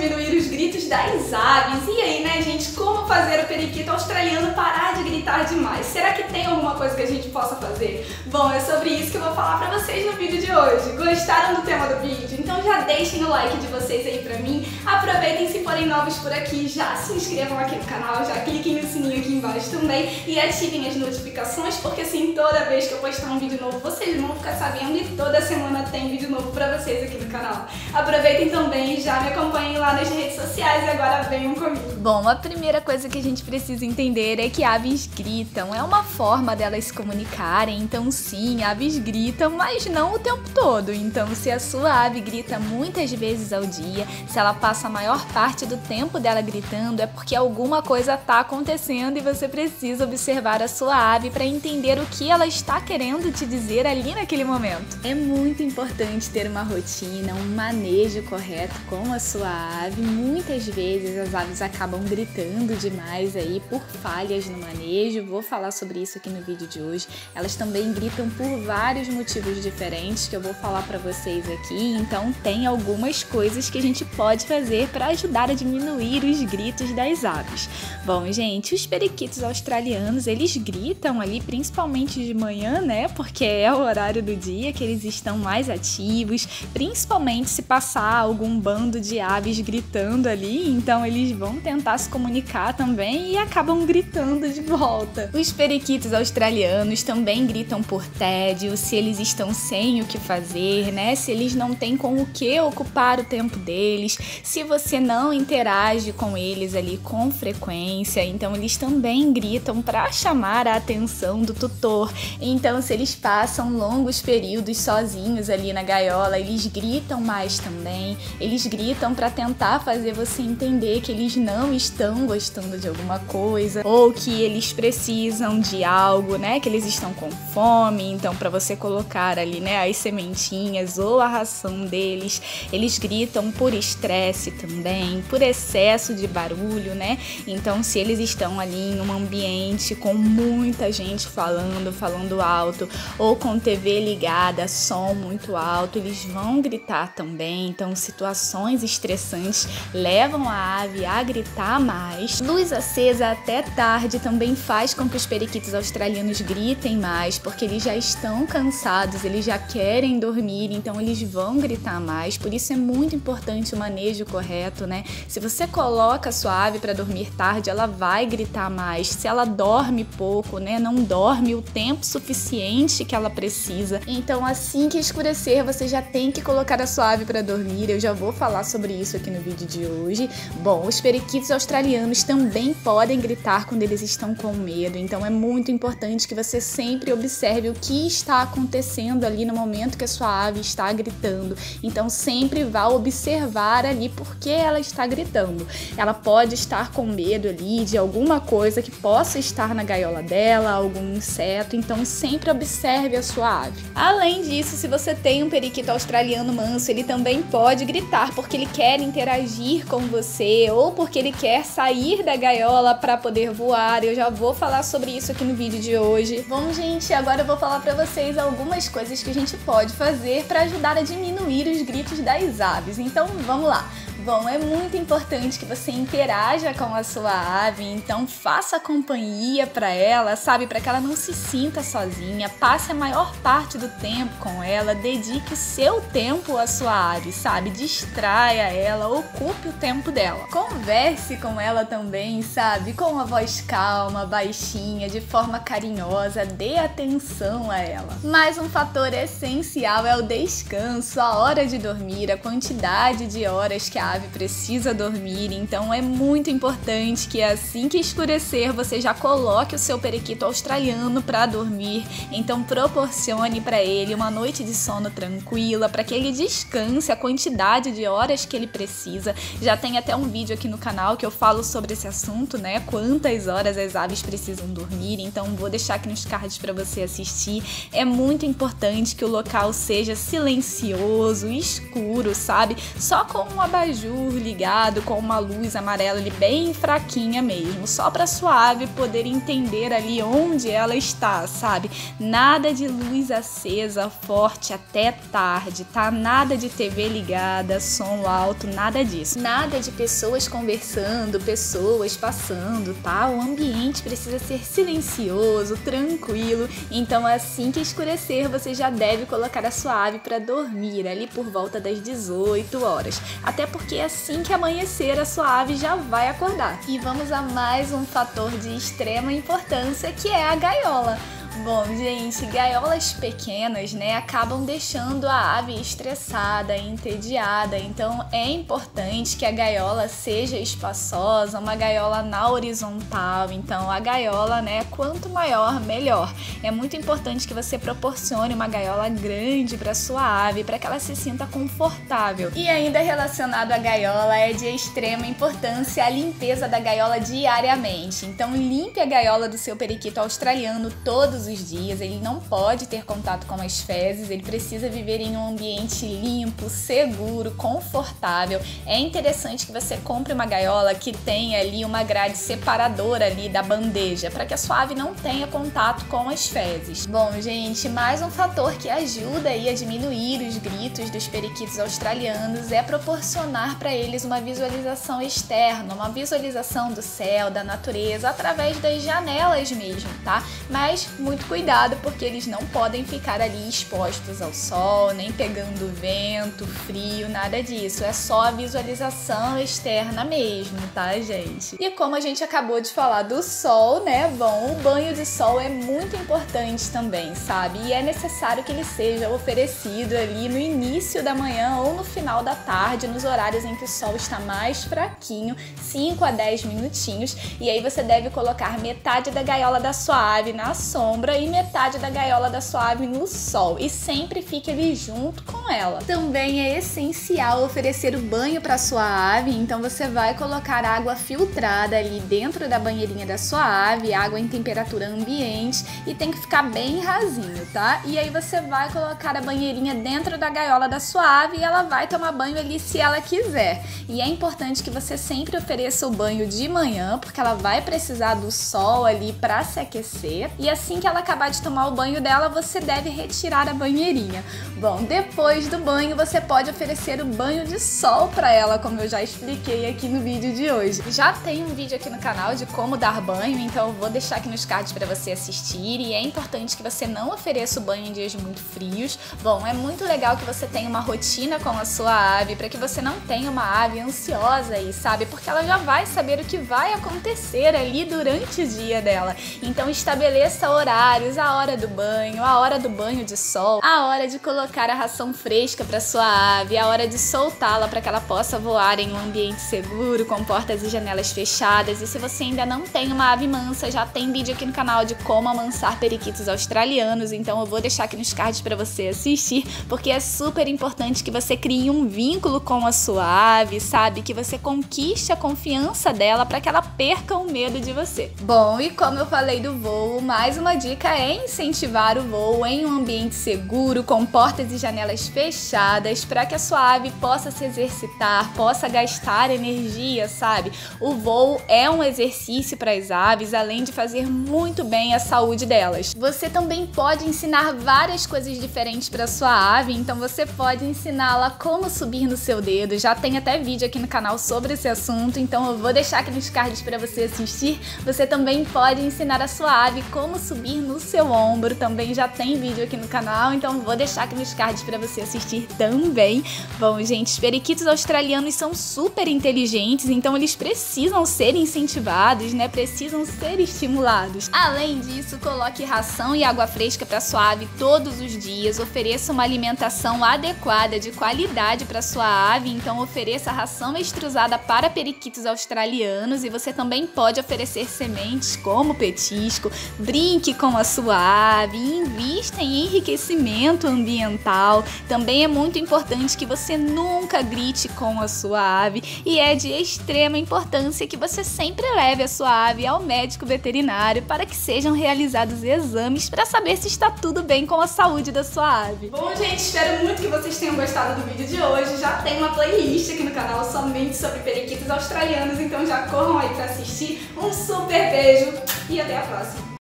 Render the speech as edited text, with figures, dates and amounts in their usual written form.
diminuir os gritos das aves. E aí, né, gente, como fazer o periquito australiano parar de gritar demais? Será que tem alguma coisa que a gente possa fazer? Bom, é sobre isso que eu vou falar pra vocês no vídeo de hoje. Gostaram do tema do vídeo? Então já deixem o like de vocês aí pra mim. Aproveitem se forem novos por aqui, já se inscrevam aqui no canal, já cliquem no sininho aqui embaixo também e ativem as notificações, porque assim, toda vez que eu postar um vídeo novo, vocês vão ficar sabendo e toda semana tem vídeo novo pra vocês aqui no canal. Aproveitem também e já me acompanhem lá nas redes sociais e agora venham comigo. Bom, a primeira coisa que a gente precisa entender é que aves gritam, é uma forma delas se comunicarem, então sim, aves gritam, mas não o tempo todo. Então se a sua ave grita muitas vezes ao dia, se ela passa a maior parte do tempo dela gritando, é porque alguma coisa está acontecendo e você precisa observar a sua ave para entender o que ela está querendo te dizer ali naquele momento. É muito importante ter uma rotina, um manejo correto com a sua ave. Muitas vezes as aves acabam gritando demais aí por falhas no manejo. Vou falar sobre isso aqui no vídeo de hoje. Elas também gritam por vários motivos diferentes que eu vou falar para vocês aqui. Então tem algumas coisas que a gente pode fazer para ajudar a diminuir os gritos das aves. Bom, gente, os periquitos australianos, eles gritam ali principalmente de manhã, né? Porque é o horário do dia que eles estão mais ativos, principalmente se passar algum bando de aves gritando ali, então eles vão tentar se comunicar também e acabam gritando de volta. Os periquitos australianos também gritam por tédio, se eles estão sem o que fazer, né? Se eles não têm com o que ocupar o tempo deles, se você não interage com eles ali com frequência, então eles também gritam para chamar a atenção do tutor. Então se eles passam longos períodos sozinhos ali na gaiola, eles gritam mais também, eles gritam para tentar fazer você entender que eles não estão gostando de alguma coisa ou que eles precisam de algo, né, que eles estão com fome, então para você colocar ali, né, as sementinhas ou a ração deles. Eles gritam por estresse também, por excesso de barulho, né, então se eles estão ali em um ambiente com muita gente falando alto ou com TV ligada, som muito alto, eles vão gritar também. Então situações estressantes levam a ave a gritar mais. Luz acesa até tarde também faz com que os periquitos australianos gritem mais, porque eles já estão cansados, eles já querem dormir, então eles vão gritar mais. Por isso é muito importante o manejo correto, né? Se você coloca a sua ave para dormir tarde, ela vai gritar mais. Se ela dorme pouco, né, não dorme o tempo suficiente que ela precisa, então assim que escurecer você já tem que colocar a sua ave para dormir. Eu já vou falar sobre isso aqui no vídeo de hoje. Bom, os periquitos australianos também podem gritar quando eles estão com medo, então é muito importante que você sempre observe o que está acontecendo ali no momento que a sua ave está gritando. Então sempre vá observar ali por que ela está gritando. Ela pode estar com medo ali de alguma coisa que possa estar na gaiola dela, algum inseto, então sempre observe a sua ave. Além disso, se você tem um periquito australiano manso, ele também pode gritar porque ele quer interagir com você ou porque ele quer sair da gaiola para poder voar. Eu já vou falar sobre isso aqui no vídeo de hoje. Bom, gente, agora eu vou falar para vocês algumas coisas que a gente pode fazer para ajudar a diminuir os gritos das aves. Então, vamos lá. Bom, é muito importante que você interaja com a sua ave, então faça companhia para ela, sabe? Para que ela não se sinta sozinha, passe a maior parte do tempo com ela, dedique o seu tempo à sua ave, sabe? Distraia ela, ocupe o tempo dela. Converse com ela também, sabe? Com uma voz calma, baixinha, de forma carinhosa, dê atenção a ela. Mas um fator essencial é o descanso, a hora de dormir, a quantidade de horas que a ave precisa dormir, então é muito importante que assim que escurecer você já coloque o seu periquito australiano para dormir, então proporcione para ele uma noite de sono tranquila, para que ele descanse a quantidade de horas que ele precisa. Já tem até um vídeo aqui no canal que eu falo sobre esse assunto, né, quantas horas as aves precisam dormir, então vou deixar aqui nos cards para você assistir. É muito importante que o local seja silencioso, escuro, sabe, só com um abajur abajur ligado com uma luz amarela ali bem fraquinha mesmo, só para sua ave poder entender ali onde ela está, sabe? Nada de luz acesa forte até tarde, tá? Nada de TV ligada, som alto, nada disso. Nada de pessoas conversando, pessoas passando, tá? O ambiente precisa ser silencioso, tranquilo. Então, assim que escurecer, você já deve colocar a sua ave para dormir ali por volta das 18 horas. Até porque assim que amanhecer, a sua ave já vai acordar. E vamos a mais um fator de extrema importância, que é a gaiola. Bom, gente, gaiolas pequenas, né, acabam deixando a ave estressada, entediada, então é importante que a gaiola seja espaçosa, uma gaiola na horizontal. Então a gaiola, né, quanto maior, melhor. É muito importante que você proporcione uma gaiola grande para sua ave, para que ela se sinta confortável. E ainda relacionado à gaiola, é de extrema importância a limpeza da gaiola diariamente. Então limpe a gaiola do seu periquito australiano todos os dias. Ele não pode ter contato com as fezes, ele precisa viver em um ambiente limpo, seguro, confortável. É interessante que você compre uma gaiola que tenha ali uma grade separadora ali da bandeja, para que a sua ave não tenha contato com as fezes. Bom, gente, mais um fator que ajuda aí a diminuir os gritos dos periquitos australianos é proporcionar para eles uma visualização externa, uma visualização do céu, da natureza, através das janelas mesmo, tá? Mas muito cuidado, porque eles não podem ficar ali expostos ao sol, nem pegando vento, frio, nada disso. É só a visualização externa mesmo, tá, gente? E como a gente acabou de falar do sol, né? Bom, o banho de sol é muito importante também, sabe? E é necessário que ele seja oferecido ali no início da manhã ou no final da tarde, nos horários em que o sol está mais fraquinho, 5 a 10 minutinhos. E aí você deve colocar metade da gaiola da sua ave na sombra e metade da gaiola da sua ave no sol, e sempre fique ali junto com ela. Também é essencial oferecer o banho para sua ave, então você vai colocar água filtrada ali dentro da banheirinha da sua ave, água em temperatura ambiente, e tem que ficar bem rasinho, tá? E aí você vai colocar a banheirinha dentro da gaiola da sua ave e ela vai tomar banho ali se ela quiser. E é importante que você sempre ofereça o banho de manhã, porque ela vai precisar do sol ali para se aquecer, e assim que ela acabar de tomar o banho dela, você deve retirar a banheirinha. Bom, depois do banho, você pode oferecer o banho de sol para ela, como eu já expliquei aqui no vídeo de hoje. Já tem um vídeo aqui no canal de como dar banho, então eu vou deixar aqui nos cards para você assistir, e é importante que você não ofereça o banho em dias muito frios. Bom, é muito legal que você tenha uma rotina com a sua ave, para que você não tenha uma ave ansiosa aí, sabe? Porque ela já vai saber o que vai acontecer ali durante o dia dela. Então estabeleça horários, a hora do banho de sol, a hora de colocar a ração fresca para sua ave, a hora de soltá-la para que ela possa voar em um ambiente seguro, com portas e janelas fechadas. E se você ainda não tem uma ave mansa, já tem vídeo aqui no canal de como amansar periquitos australianos, então eu vou deixar aqui nos cards para você assistir, porque é super importante que você crie um vínculo com a sua ave, sabe? Que você conquiste a confiança dela para que ela perca o medo de você. Bom, e como eu falei do voo, mais uma dica é incentivar o voo em um ambiente seguro, com portas e janelas fechadas, para que a sua ave possa se exercitar, possa gastar energia, sabe? O voo é um exercício para as aves, além de fazer muito bem à saúde delas. Você também pode ensinar várias coisas diferentes para sua ave, então você pode ensiná-la como subir no seu dedo. Já tem até vídeo aqui no canal sobre esse assunto, então eu vou deixar aqui nos cards para você assistir. Você também pode ensinar a sua ave como subir no seu ombro, também já tem vídeo aqui no canal, então vou deixar aqui nos cards para você assistir também. Bom, gente, os periquitos australianos são super inteligentes, então eles precisam ser incentivados, né? Precisam ser estimulados. Além disso, coloque ração e água fresca para sua ave todos os dias, ofereça uma alimentação adequada, de qualidade para sua ave, então ofereça ração extrusada para periquitos australianos, e você também pode oferecer sementes como petisco, brinque com a sua ave, invista em enriquecimento ambiental. Também é muito importante que você nunca grite com a sua ave e é de extrema importância que você sempre leve a sua ave ao médico veterinário para que sejam realizados exames para saber se está tudo bem com a saúde da sua ave. Bom, gente, espero muito que vocês tenham gostado do vídeo de hoje. Já tem uma playlist aqui no canal somente sobre periquitos australianos, então já corram aí para assistir. Um super beijo e até a próxima!